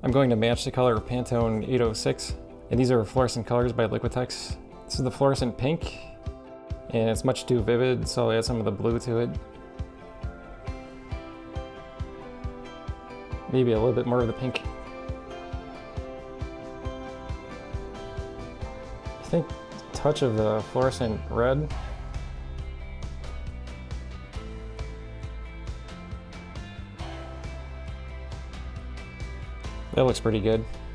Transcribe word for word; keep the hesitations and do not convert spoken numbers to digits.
I'm going to match the color of Pantone eight oh six, and these are fluorescent colors by Liquitex. This is the fluorescent pink, and it's much too vivid, so I'll add some of the blue to it. Maybe a little bit more of the pink. I think a touch of the fluorescent red. That looks pretty good.